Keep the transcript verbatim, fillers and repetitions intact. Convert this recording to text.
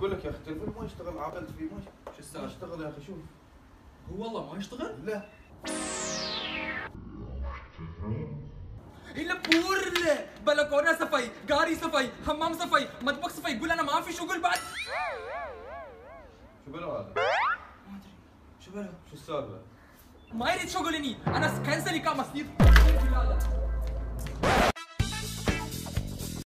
اقول لك يا اخي التليفون ما يشتغل، عابلت فيه ما شو ما السالفه؟ يشتغل يا اخي. شوف هو والله ما يشتغل؟ لا إلا بورله بلكونه صفي، قاري صفي، حمام صفي، مطبخ صفي، يقول انا ما في شغل بعد. شو بلا هذا؟ ما ادري شو بلا؟ شو السالفه؟ ما يريد شغل هني، انا كنسل اقامه سليب.